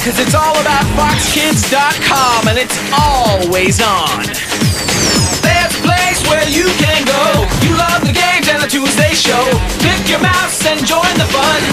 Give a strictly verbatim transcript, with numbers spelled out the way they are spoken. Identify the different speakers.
Speaker 1: Cause it's all about fox kids dot com and it's always on. There's a place where you can go. You love the games and the Tuesday show. Pick your mouse and join the fun.